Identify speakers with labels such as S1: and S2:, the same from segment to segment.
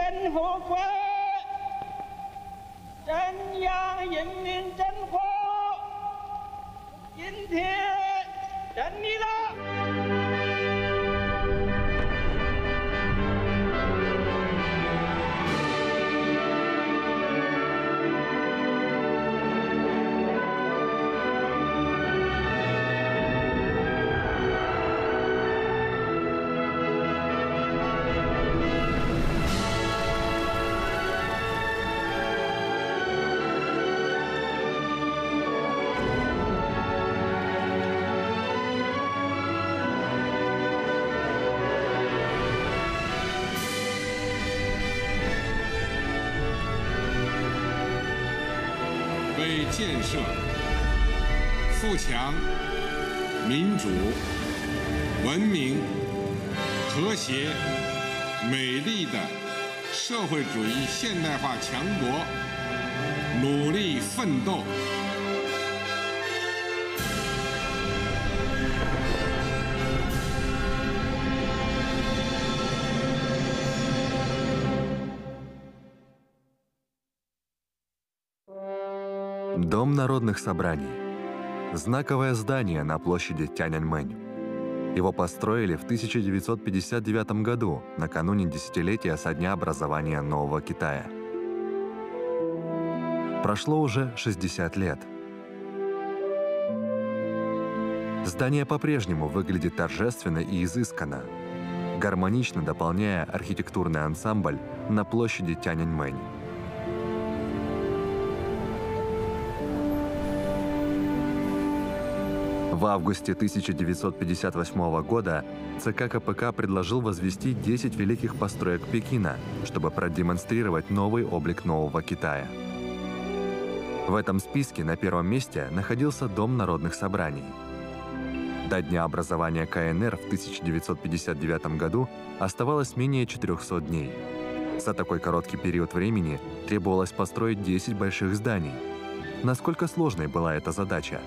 S1: 真和国，中央人民政府今天胜利了。
S2: 为建设富强、民主、文明、和谐、美丽的社会主义现代化强国努力奋斗。
S3: Дом народных собраний. Знаковое здание на площади Тяньаньмэнь. Его построили в 1959 году, накануне десятилетия со дня образования Нового Китая. Прошло уже 60 лет. Здание по-прежнему выглядит торжественно и изысканно, гармонично дополняя архитектурный ансамбль на площади Тяньаньмэнь. В августе 1958 года ЦК КПК предложил возвести 10 великих построек Пекина, чтобы продемонстрировать новый облик Нового Китая. В этом списке на первом месте находился Дом народных собраний. До дня образования КНР в 1959 году оставалось менее 400 дней. За такой короткий период времени требовалось построить 10 больших зданий. Насколько сложной была эта задача?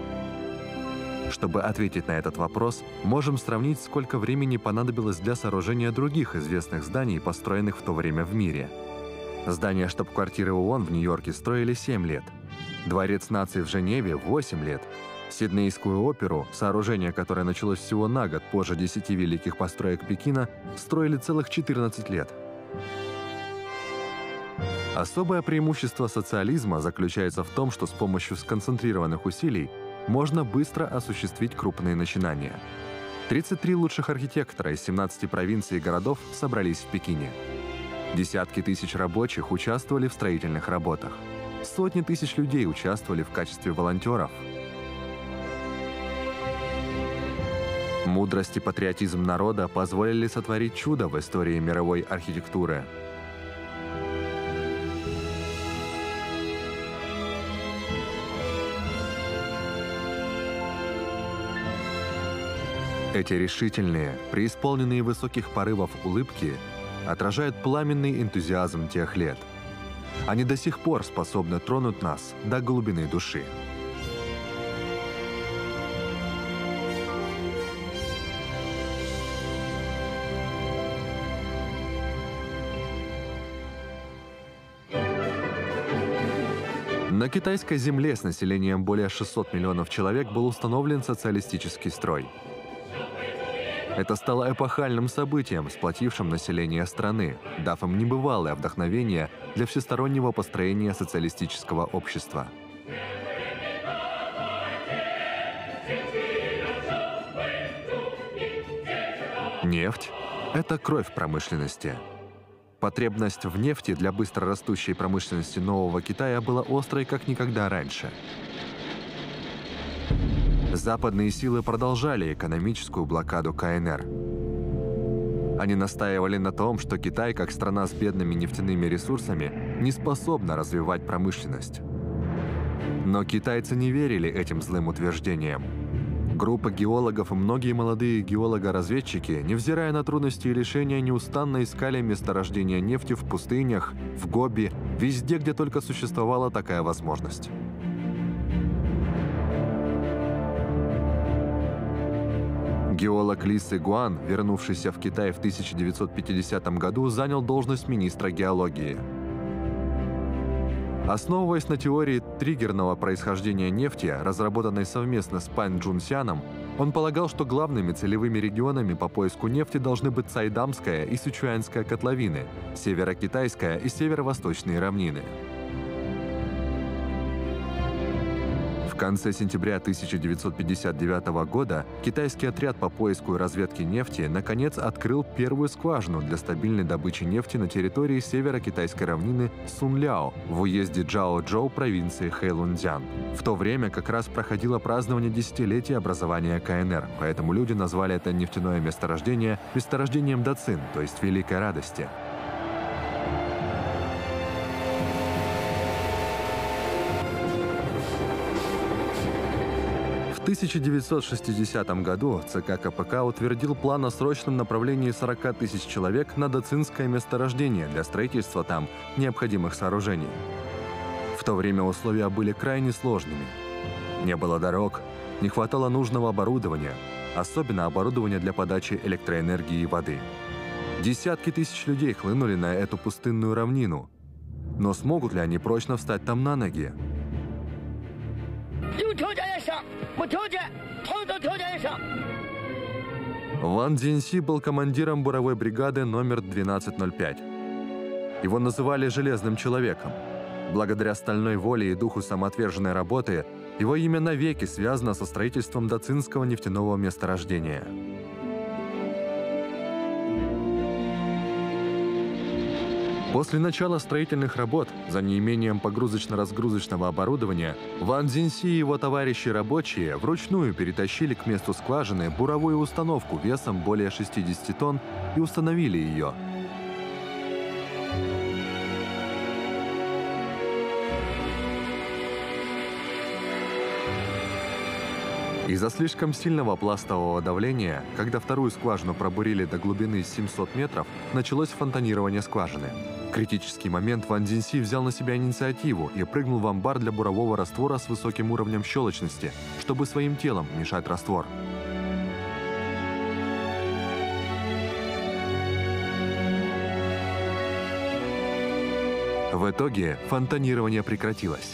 S3: Чтобы ответить на этот вопрос, можем сравнить, сколько времени понадобилось для сооружения других известных зданий, построенных в то время в мире. Здание штаб-квартиры ООН в Нью-Йорке строили 7 лет, Дворец наций в Женеве – 8 лет, Сиднейскую оперу, сооружение, которое началось всего на год позже 10 великих построек Пекина, строили целых 14 лет. Особое преимущество социализма заключается в том, что с помощью сконцентрированных усилий можно быстро осуществить крупные начинания. 33 лучших архитектора из 17 провинций и городов собрались в Пекине. Десятки тысяч рабочих участвовали в строительных работах. Сотни тысяч людей участвовали в качестве волонтеров. Мудрость и патриотизм народа позволили сотворить чудо в истории мировой архитектуры. Эти решительные, преисполненные высоких порывов улыбки отражают пламенный энтузиазм тех лет. Они до сих пор способны тронуть нас до глубины души. На китайской земле с населением более 600 миллионов человек был установлен социалистический строй. Это стало эпохальным событием, сплотившим население страны, дав им небывалое вдохновение для всестороннего построения социалистического общества. Нефть – это кровь промышленности. Потребность в нефти для быстрорастущей промышленности Нового Китая была острой как никогда раньше. Западные силы продолжали экономическую блокаду КНР. Они настаивали на том, что Китай, как страна с бедными нефтяными ресурсами, не способна развивать промышленность. Но китайцы не верили этим злым утверждениям. Группа геологов и многие молодые геолого-разведчики, невзирая на трудности и лишения, неустанно искали месторождения нефти в пустынях, в Гоби, везде, где только существовала такая возможность. Геолог Ли Сыгуан, вернувшийся в Китай в 1950 году, занял должность министра геологии. Основываясь на теории триггерного происхождения нефти, разработанной совместно с Пань Джунсяном, он полагал, что главными целевыми регионами по поиску нефти должны быть Цайдамская и Сычуаньская котловины, Северокитайская и Северо-Восточные равнины. В конце сентября 1959 года китайский отряд по поиску и разведке нефти наконец открыл первую скважину для стабильной добычи нефти на территории северо-китайской равнины Сунляо в уезде Чжаочжоу провинции Хэйлунцзян. В то время как раз проходило празднование десятилетия образования КНР, поэтому люди назвали это нефтяное месторождение месторождением Дацин, то есть Великой Радости. В 1960 году ЦК КПК утвердил план о срочном направлении 40 тысяч человек на дацинское месторождение для строительства там необходимых сооружений. В то время условия были крайне сложными. Не было дорог, не хватало нужного оборудования, особенно оборудования для подачи электроэнергии и воды. Десятки тысяч людей хлынули на эту пустынную равнину. Но смогут ли они прочно встать там на ноги? Ван Цзиньси был командиром буровой бригады номер 1205. Его называли «железным человеком». Благодаря стальной воле и духу самоотверженной работы его имя навеки связано со строительством дацинского нефтяного месторождения. После начала строительных работ, за неимением погрузочно-разгрузочного оборудования, Ван Цзиньси и его товарищи-рабочие вручную перетащили к месту скважины буровую установку весом более 60 тонн и установили ее. Из-за слишком сильного пластового давления, когда вторую скважину пробурили до глубины 700 метров, началось фонтанирование скважины. В критический момент Ван Цзиньси взял на себя инициативу и прыгнул в амбар для бурового раствора с высоким уровнем щелочности, чтобы своим телом мешать раствор. В итоге фонтанирование прекратилось.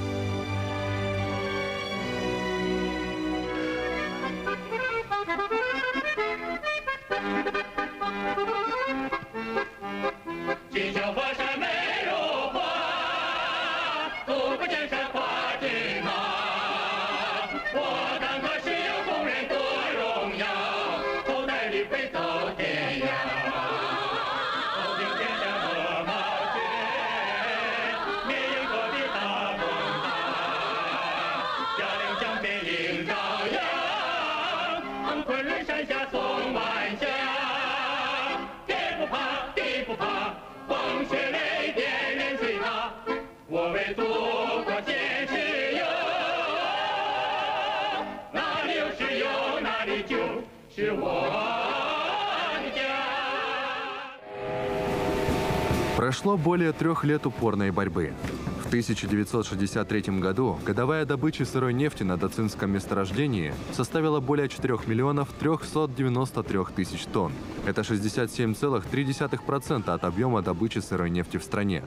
S3: Прошло более 3 лет упорной борьбы. В 1963 году годовая добыча сырой нефти на дацинском месторождении составила более 4 миллионов 393 тысяч тонн. Это 67,3% от объема добычи сырой нефти в стране.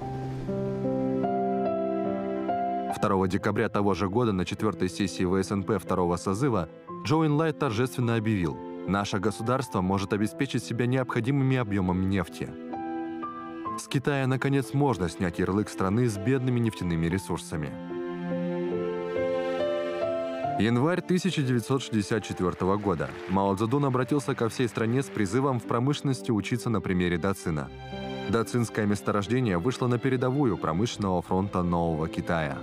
S3: 2 декабря того же года на 4-й сессии ВСНП 2-го созыва Чжоу Энлай торжественно объявил: «Наше государство может обеспечить себя необходимыми объемами нефти». С Китая, наконец, можно снять ярлык страны с бедными нефтяными ресурсами. Январь 1964 года. Мао Цзэдун обратился ко всей стране с призывом в промышленности учиться на примере Дацина. Дацинское месторождение вышло на передовую промышленного фронта Нового Китая.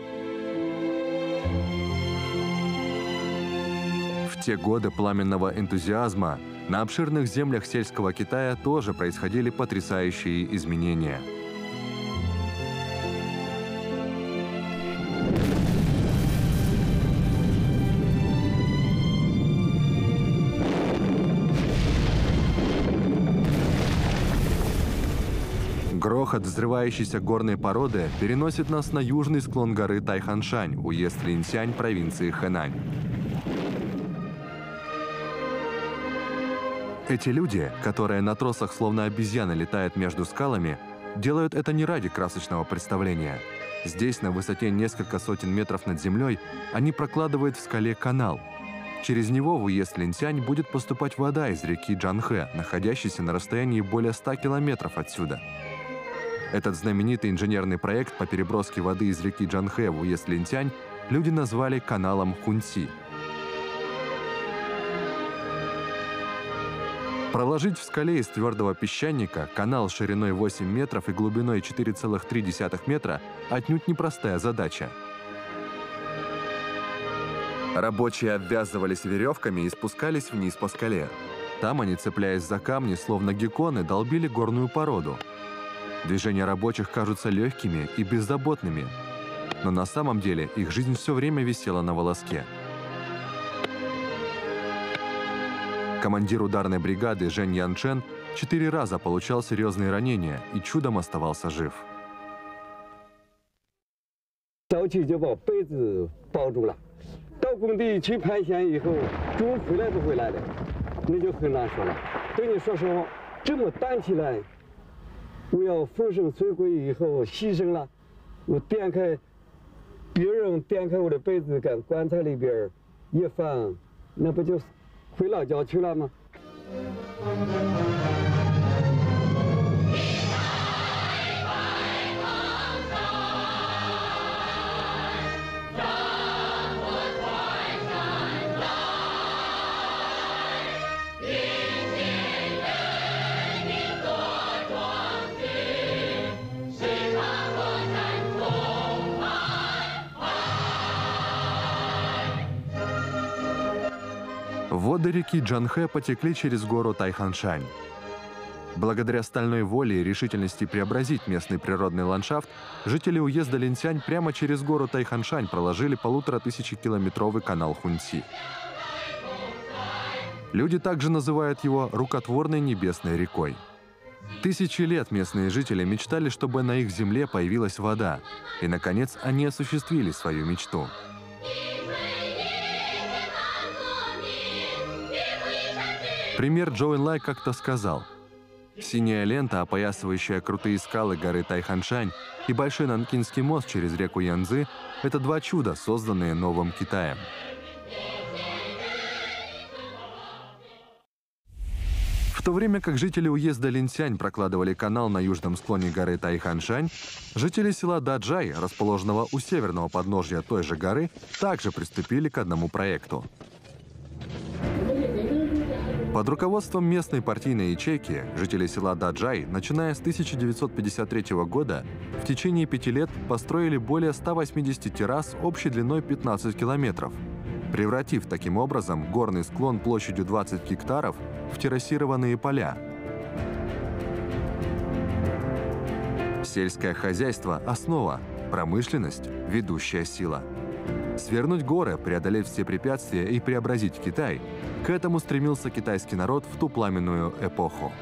S3: В те годы пламенного энтузиазма на обширных землях сельского Китая тоже происходили потрясающие изменения. Грохот взрывающейся горной породы переносит нас на южный склон горы Тайханшань, уезд Линьсянь, провинции Хэнань. Эти люди, которые на тросах словно обезьяны летают между скалами, делают это не ради красочного представления. Здесь, на высоте несколько сотен метров над землей, они прокладывают в скале канал. Через него в уезд Линцянь будет поступать вода из реки Джанхэ, находящейся на расстоянии более 100 километров отсюда. Этот знаменитый инженерный проект по переброске воды из реки Джанхэ в уезд Линцянь люди назвали каналом Хунци. Проложить в скале из твердого песчаника канал шириной 8 метров и глубиной 4,3 метра отнюдь непростая задача. Рабочие обвязывались веревками и спускались вниз по скале. Там они, цепляясь за камни, словно гекконы, долбили горную породу. Движения рабочих кажутся легкими и беззаботными, но на самом деле их жизнь все время висела на волоске. Командир ударной бригады Жень Янчен 4 раза получал серьезные ранения и чудом оставался жив.
S4: 早起就把被子包住了，到工地去盘旋以后，中午回来不回来的，那就很难说了。对你说实话，这么担起来，我要风生水起以后牺牲了，我点开，别人点开我的被子跟棺材里边一放，那不就回老家去了吗？
S3: Воды реки Джанхэ потекли через гору Тайханшань. Благодаря стальной воле и решительности преобразить местный природный ландшафт, жители уезда Линцянь прямо через гору Тайханшань проложили 1500-километровый канал Хунци. Люди также называют его рукотворной небесной рекой. Тысячи лет местные жители мечтали, чтобы на их земле появилась вода, и, наконец, они осуществили свою мечту. Премьер Чжоу Энлай как-то сказал: «Синяя лента, опоясывающая крутые скалы горы Тайханшань, и Большой Нанкинский мост через реку Янцзы – это два чуда, созданные новым Китаем». В то время как жители уезда Линцянь прокладывали канал на южном склоне горы Тайханшань, жители села Даджай, расположенного у северного подножья той же горы, также приступили к одному проекту. Под руководством местной партийной ячейки жители села Даджай, начиная с 1953 года, в течение 5 лет построили более 180 террас общей длиной 15 километров, превратив таким образом горный склон площадью 20 гектаров в террасированные поля. Сельское хозяйство – основа, промышленность – ведущая сила. Свернуть горы, преодолеть все препятствия и преобразить Китай – к этому стремился китайский народ в ту пламенную эпоху.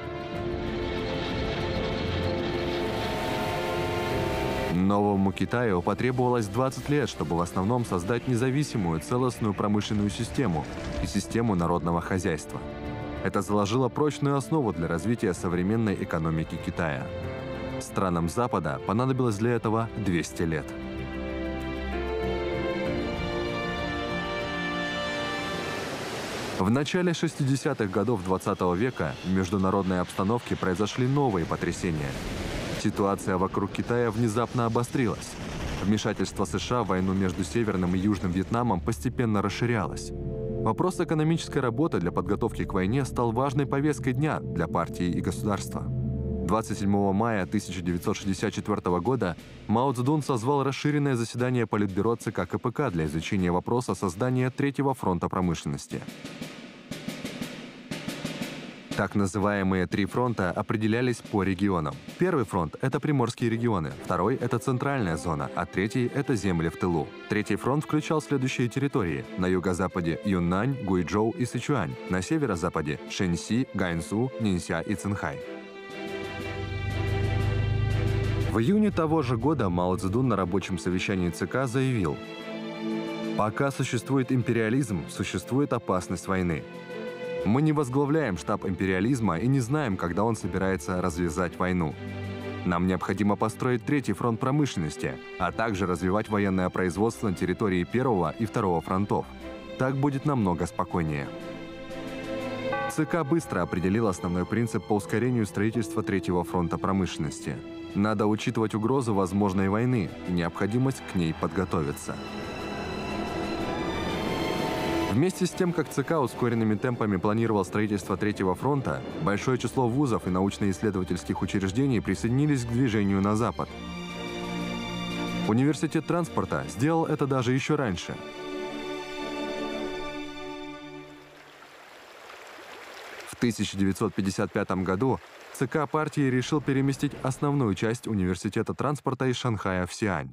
S3: Новому Китаю потребовалось 20 лет, чтобы в основном создать независимую целостную промышленную систему и систему народного хозяйства. Это заложило прочную основу для развития современной экономики Китая. Странам Запада понадобилось для этого 200 лет. В начале 60-х годов 20 века в международной обстановке произошли новые потрясения. Ситуация вокруг Китая внезапно обострилась. Вмешательство США в войну между Северным и Южным Вьетнамом постепенно расширялось. Вопрос экономической работы для подготовки к войне стал важной повесткой дня для партии и государства. 27 мая 1964 года Мао Цзэдун созвал расширенное заседание Политбюро ЦК КПК для изучения вопроса создания Третьего фронта промышленности. Так называемые три фронта определялись по регионам. Первый фронт – это приморские регионы, второй – это центральная зона, а третий – это земли в тылу. Третий фронт включал следующие территории. На юго-западе – Юннань, Гуйчжоу и Сычуань, на северо-западе – Шэньси, Ганьсу, Нинся и Цинхай. В июне того же года Мао Цзэдун на рабочем совещании ЦК заявил: «Пока существует империализм, существует опасность войны. Мы не возглавляем штаб империализма и не знаем, когда он собирается развязать войну. Нам необходимо построить третий фронт промышленности, а также развивать военное производство на территории первого и второго фронтов. Так будет намного спокойнее. ЦК быстро определил основной принцип по ускорению строительства третьего фронта промышленности. Надо учитывать угрозу возможной войны и необходимость к ней подготовиться. Вместе с тем, как ЦК ускоренными темпами планировал строительство Третьего фронта, большое число вузов и научно-исследовательских учреждений присоединились к движению на Запад. Университет транспорта сделал это даже еще раньше. В 1955 году ЦК партии решил переместить основную часть университета транспорта из Шанхая в Сиань.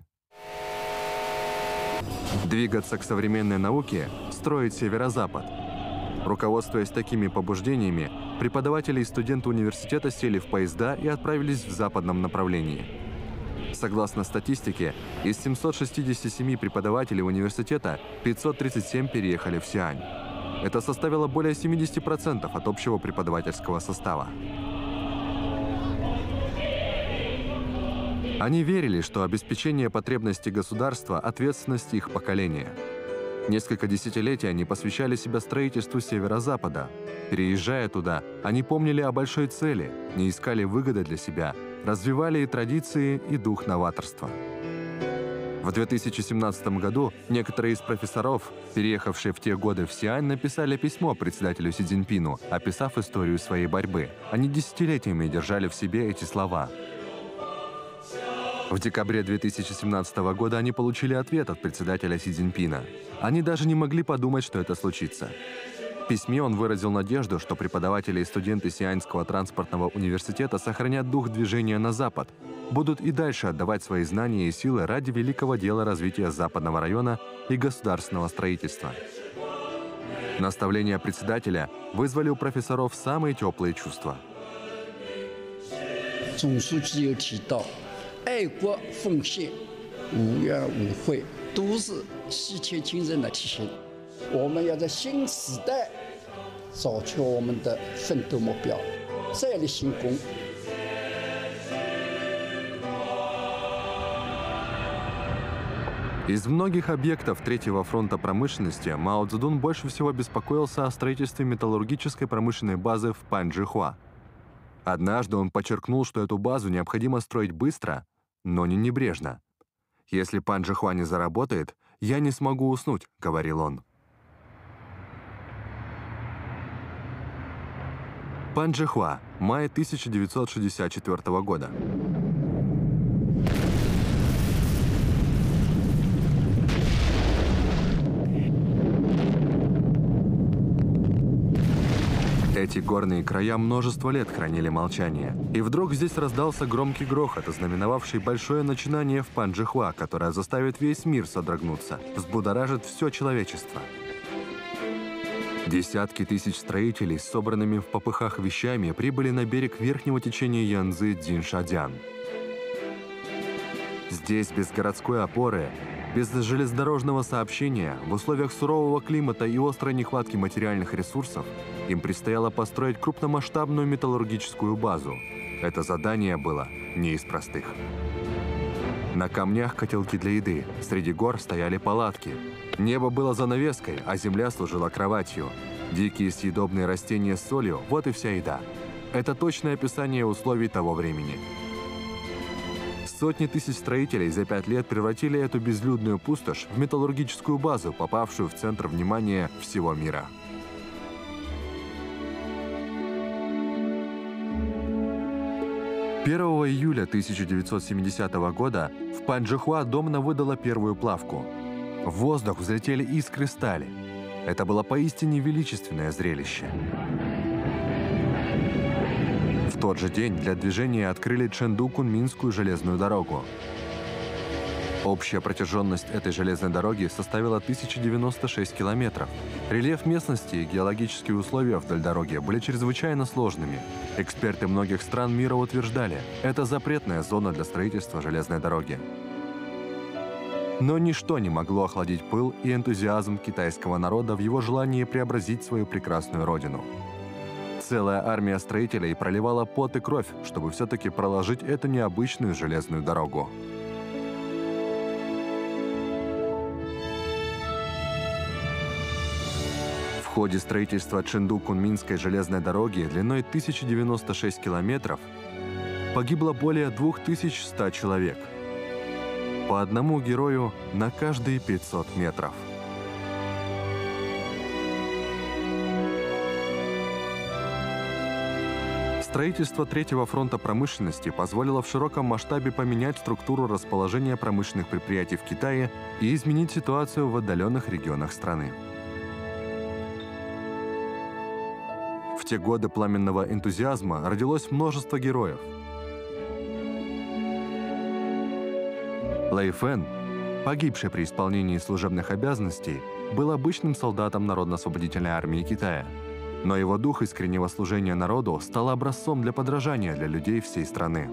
S3: Двигаться к современной науке, строить северо-запад. Руководствуясь такими побуждениями, преподаватели и студенты университета сели в поезда и отправились в западном направлении. Согласно статистике, из 767 преподавателей университета 537 переехали в Сиань. Это составило более 70% от общего преподавательского состава. Они верили, что обеспечение потребностей государства – ответственность их поколения. Несколько десятилетий они посвящали себя строительству северо-запада. Переезжая туда, они помнили о большой цели, не искали выгоды для себя, развивали и традиции, и дух новаторства. В 2017 году некоторые из профессоров, переехавшие в те годы в Сиань, написали письмо председателю Си Цзиньпину, описав историю своей борьбы. Они десятилетиями держали в себе эти слова. В декабре 2017 года они получили ответ от председателя Си Цзиньпина. Они даже не могли подумать, что это случится. В письме он выразил надежду, что преподаватели и студенты Сианьского транспортного университета сохранят дух движения на Запад, будут и дальше отдавать свои знания и силы ради великого дела развития Западного района и государственного строительства. Наставления председателя вызвали у профессоров самые теплые чувства.
S5: 总书记有提到，爱国奉献、无怨无悔，都是稀缺精神的体现。我们要在新时代找出我们的奋斗目标，再立新功。
S3: Из многих объектов Третьего фронта промышленности Мао Цзэдун больше всего беспокоился о строительстве металлургической промышленной базы в Паньчжихуа. Однажды он подчеркнул, что эту базу необходимо строить быстро, но не небрежно. «Если Паньчжихуа не заработает, я не смогу уснуть», — говорил он. Паньчжихуа, май 1964 года. Эти горные края множество лет хранили молчание. И вдруг здесь раздался громкий грохот, ознаменовавший большое начинание в Паньчжихуа, которое заставит весь мир содрогнуться, взбудоражит все человечество. Десятки тысяч строителей с собранными в попыхах вещами прибыли на берег верхнего течения Янцзы Дзиншадян. Здесь без городской опоры, без железнодорожного сообщения, в условиях сурового климата и острой нехватки материальных ресурсов им предстояло построить крупномасштабную металлургическую базу. Это задание было не из простых. На камнях котелки для еды, среди гор стояли палатки. Небо было занавеской, а земля служила кроватью. Дикие съедобные растения с солью – вот и вся еда. Это точное описание условий того времени. Сотни тысяч строителей за 5 лет превратили эту безлюдную пустошь в металлургическую базу, попавшую в центр внимания всего мира. «1 июля 1970 года в Паньчжихуа Домна выдала первую плавку. В воздух взлетели искры стали. Это было поистине величественное зрелище. В тот же день для движения открыли Чэнду-Куньминскую железную дорогу. Общая протяженность этой железной дороги составила 1096 километров. Рельеф местности и геологические условия вдоль дороги были чрезвычайно сложными. Эксперты многих стран мира утверждали, это запретная зона для строительства железной дороги. Но ничто не могло охладить пыл и энтузиазм китайского народа в его желании преобразить свою прекрасную родину. Целая армия строителей проливала пот и кровь, чтобы все-таки проложить эту необычную железную дорогу. В ходе строительства Чэнду-Кунминской железной дороги длиной 1096 километров погибло более 2100 человек. По одному герою на каждые 500 метров. Строительство Третьего фронта промышленности позволило в широком масштабе поменять структуру расположения промышленных предприятий в Китае и изменить ситуацию в отдаленных регионах страны. В те годы пламенного энтузиазма родилось множество героев. Лэй Фэн, погибший при исполнении служебных обязанностей, был обычным солдатом Народно-освободительной армии Китая. Но его дух искреннего служения народу стал образцом для подражания для людей всей страны.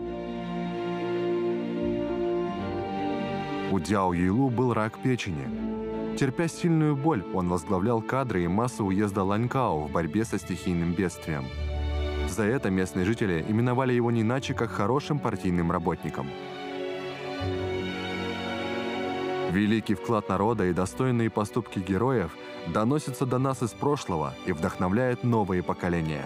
S3: У Дзяо Юйлу был рак печени. Терпя сильную боль, он возглавлял кадры и массы уезда Ланькао в борьбе со стихийным бедствием. За это местные жители именовали его не иначе, как хорошим партийным работником. Великий вклад народа и достойные поступки героев доносятся до нас из прошлого и вдохновляют новые поколения.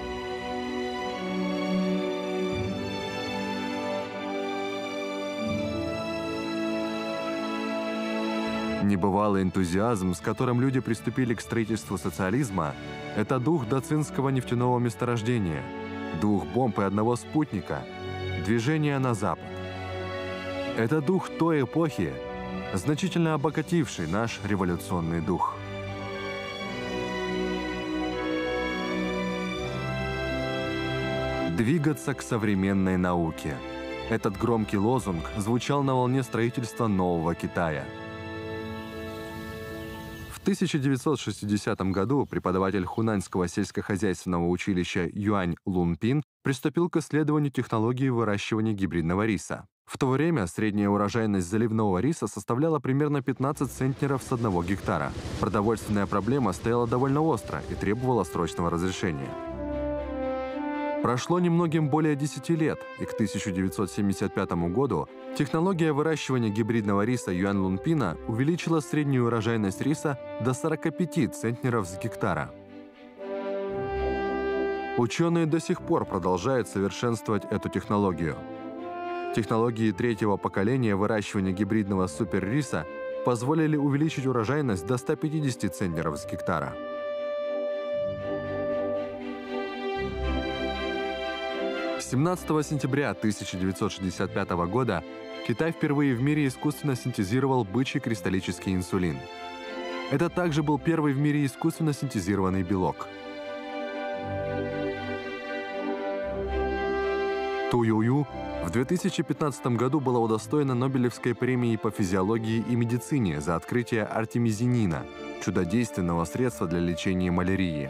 S3: Небывалый энтузиазм, с которым люди приступили к строительству социализма, это дух дацинского нефтяного месторождения, дух бомб и одного спутника, движение на запад. Это дух той эпохи, значительно обогативший наш революционный дух. Двигаться к современной науке. Этот громкий лозунг звучал на волне строительства нового Китая. В 1960 году преподаватель Хунаньского сельскохозяйственного училища Юань Лунпин приступил к исследованию технологии выращивания гибридного риса. В то время средняя урожайность заливного риса составляла примерно 15 центнеров с 1 гектара. Продовольственная проблема стояла довольно остро и требовала срочного разрешения. Прошло немногим более 10 лет, и к 1975 году технология выращивания гибридного риса Юань Лунпина увеличила среднюю урожайность риса до 45 центнеров с гектара. Ученые до сих пор продолжают совершенствовать эту технологию. Технологии третьего поколения выращивания гибридного суперриса позволили увеличить урожайность до 150 центнеров с гектара. С 17 сентября 1965 года Китай впервые в мире искусственно синтезировал бычий кристаллический инсулин. Это также был первый в мире искусственно синтезированный белок. Ту Юю в 2015 году была удостоена Нобелевской премии по физиологии и медицине за открытие артемизинина, чудодейственного средства для лечения малярии.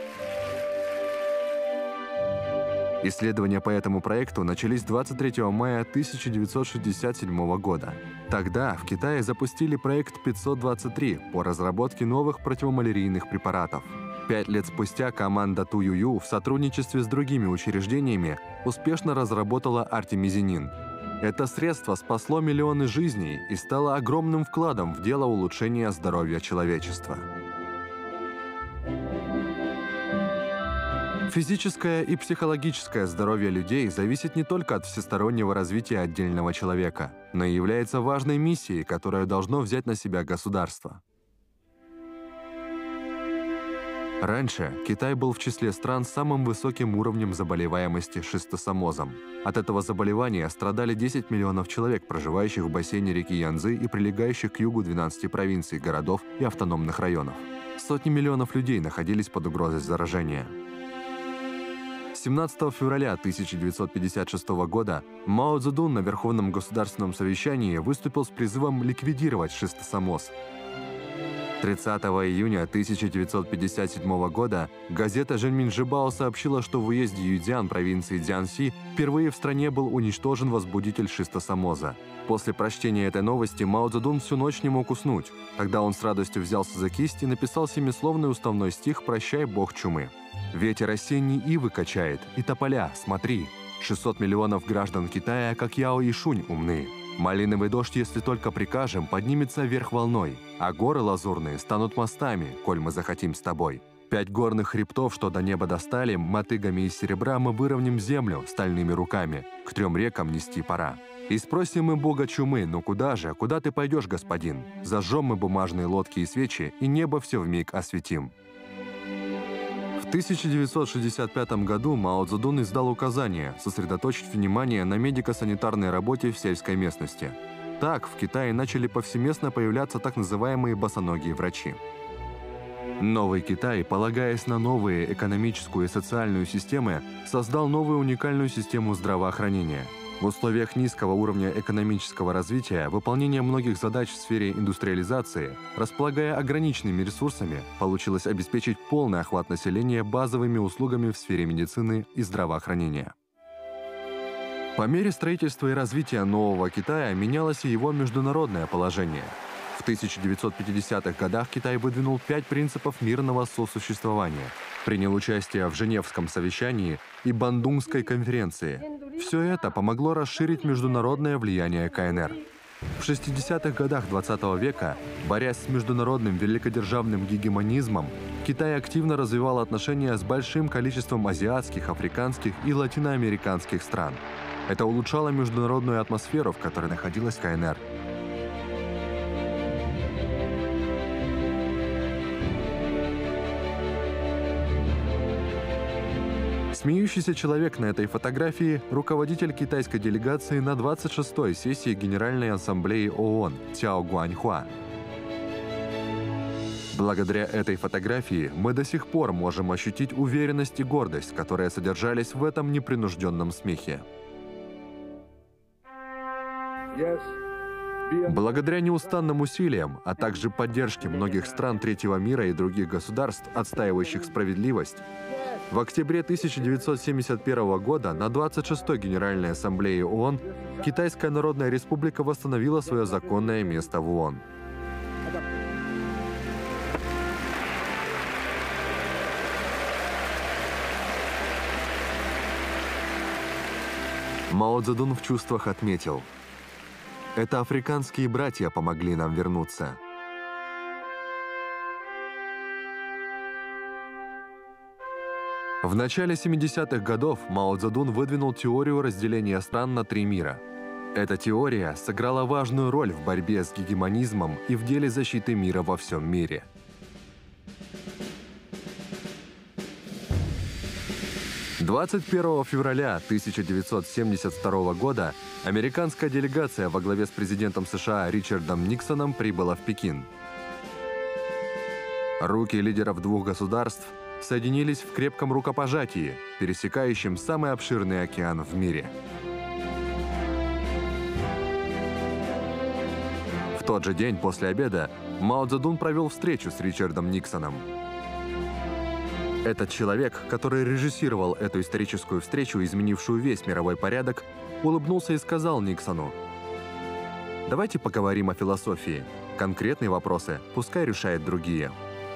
S3: Исследования по этому проекту начались 23 мая 1967 года. Тогда в Китае запустили проект 523 по разработке новых противомалярийных препаратов. 5 лет спустя команда Ту Юю в сотрудничестве с другими учреждениями успешно разработала артемизинин. Это средство спасло миллионы жизней и стало огромным вкладом в дело улучшения здоровья человечества. Физическое и психологическое здоровье людей зависит не только от всестороннего развития отдельного человека, но и является важной миссией, которую должно взять на себя государство. Раньше Китай был в числе стран с самым высоким уровнем заболеваемости шистосомозом. От этого заболевания страдали 10 миллионов человек, проживающих в бассейне реки Янцзы и прилегающих к югу 12 провинций, городов и автономных районов. Сотни миллионов людей находились под угрозой заражения. 17 февраля 1956 года Мао Цзэдун на Верховном государственном совещании выступил с призывом ликвидировать шистосомоз. 30 июня 1957 года газета «Жэньминжибао» сообщила, что в уезде Юйцзян провинции Цзянси впервые в стране был уничтожен возбудитель шистосомоза. После прочтения этой новости Мао Цзэдун всю ночь не мог уснуть. Тогда он с радостью взялся за кисть и написал семисловный уставной стих «Прощай, бог чумы». «Ветер осенний ивы качает, и тополя, смотри. 600 миллионов граждан Китая, как Яо и Шунь, умны. Малиновый дождь, если только прикажем, поднимется вверх волной, а горы лазурные станут мостами, коль мы захотим с тобой. 5 горных хребтов, что до неба достали, мотыгами из серебра мы выровняем землю стальными руками, к 3 рекам нести пора. И спросим мы бога чумы, ну куда же, куда ты пойдешь, господин? Зажжем мы бумажные лодки и свечи, и небо все вмиг осветим». В 1965 году Мао Цзэдун издал указание сосредоточить внимание на медико-санитарной работе в сельской местности. Так, в Китае начали повсеместно появляться так называемые босоногие врачи. Новый Китай, полагаясь на новые экономическую и социальную системы, создал новую уникальную систему здравоохранения. В условиях низкого уровня экономического развития выполнение многих задач в сфере индустриализации, располагая ограниченными ресурсами, получилось обеспечить полный охват населения базовыми услугами в сфере медицины и здравоохранения. По мере строительства и развития нового Китая менялось и его международное положение. В 1950-х годах Китай выдвинул 5 принципов мирного сосуществования, принял участие в Женевском совещании и Бандунгской конференции. Все это помогло расширить международное влияние КНР. В 60-х годах XX века, борясь с международным великодержавным гегемонизмом, Китай активно развивал отношения с большим количеством азиатских, африканских и латиноамериканских стран. Это улучшало международную атмосферу, в которой находилась КНР. Смеющийся человек на этой фотографии – руководитель китайской делегации на 26-й сессии Генеральной Ассамблеи ООН Цяо Гуаньхуа. Благодаря этой фотографии мы до сих пор можем ощутить уверенность и гордость, которые содержались в этом непринужденном смехе. Благодаря неустанным усилиям, а также поддержке многих стран третьего мира и других государств, отстаивающих справедливость, в октябре 1971 года на 26-й Генеральной Ассамблее ООН Китайская Народная Республика восстановила свое законное место в ООН. Мао Цзэдун в чувствах отметил: «Это африканские братья помогли нам вернуться». В начале 70-х годов Мао Цзэдун выдвинул теорию разделения стран на 3 мира. Эта теория сыграла важную роль в борьбе с гегемонизмом и в деле защиты мира во всем мире. «21 февраля 1972 года американская делегация во главе с президентом США Ричардом Никсоном прибыла в Пекин. Руки лидеров 2 государств соединились в крепком рукопожатии, пересекающем самый обширный океан в мире. В тот же день после обеда Мао Цзэдун провел встречу с Ричардом Никсоном. Этот человек, который режиссировал эту историческую встречу, изменившую весь мировой порядок, улыбнулся и сказал Никсону: «Давайте поговорим о философии. Конкретные вопросы пускай решают другие».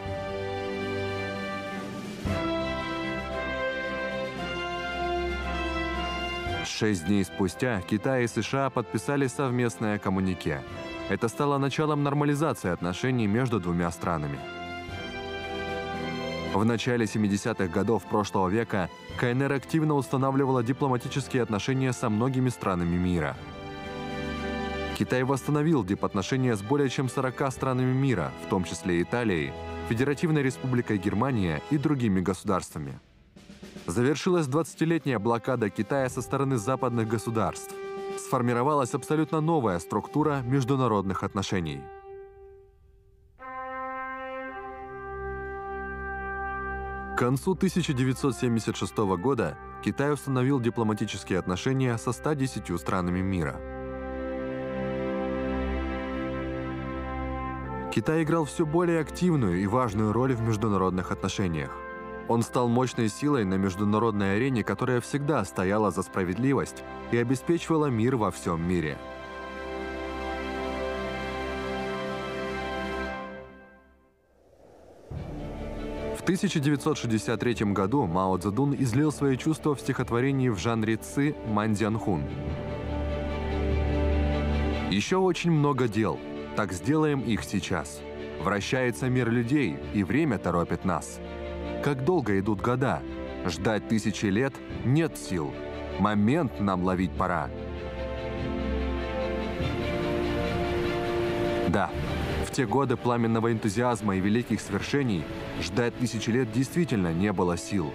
S3: Шесть дней спустя Китай и США подписали совместное коммюнике. Это стало началом нормализации отношений между 2 странами. В начале 70-х годов прошлого века КНР активно устанавливала дипломатические отношения со многими странами мира. Китай восстановил дипотношения с более чем 40 странами мира, в том числе Италией, Федеративной Республикой Германия и другими государствами. Завершилась 20-летняя блокада Китая со стороны западных государств. Сформировалась абсолютно новая структура международных отношений. К концу 1976 года Китай установил дипломатические отношения со 110 странами мира. Китай играл все более активную и важную роль в международных отношениях. Он стал мощной силой на международной арене, которая всегда стояла за справедливость и обеспечивала мир во всем мире. В 1963 году Мао Цзэдун излил свои чувства в стихотворении в жанре ци «Мандзянхун». «Еще очень много дел, так сделаем их сейчас. Вращается мир людей, и время торопит нас. Как долго идут года, ждать тысячи лет нет сил. Момент нам ловить пора». Да, в те годы пламенного энтузиазма и великих свершений ждать тысячи лет действительно не было сил.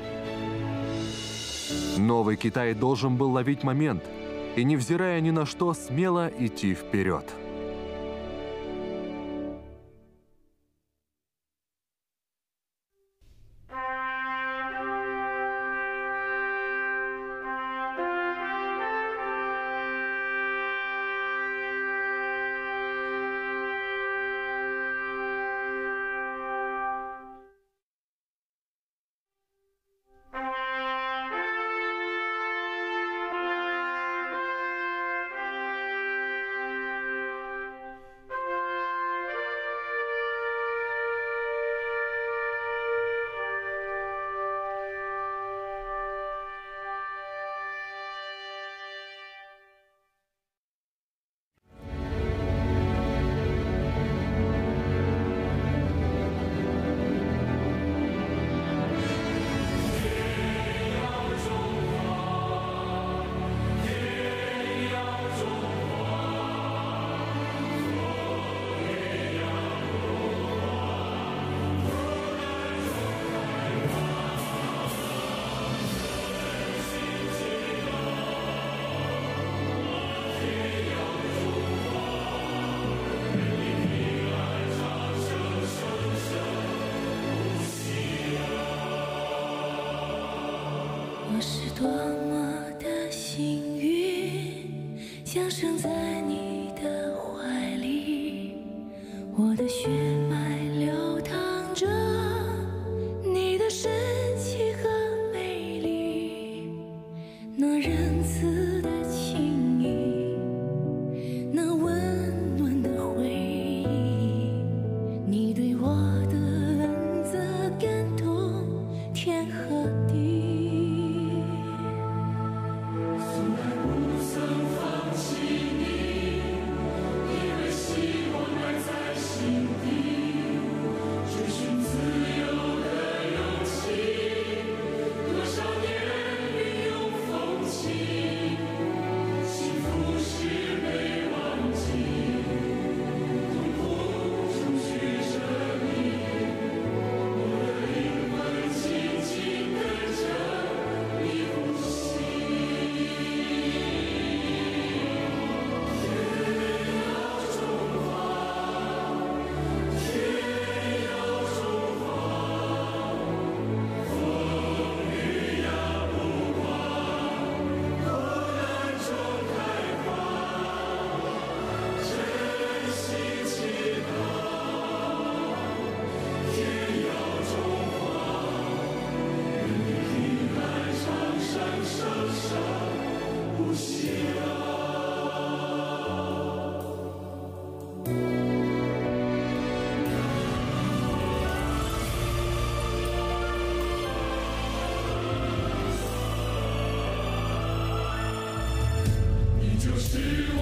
S3: Новый Китай должен был ловить момент и, невзирая ни на что, смело идти вперед.
S6: 我是多么的幸运，降生在你的怀里，我的血脉流淌着你的神奇和美丽，那仁慈的情谊，那温暖的回忆，你对我的恩泽感动天和地。
S7: 就是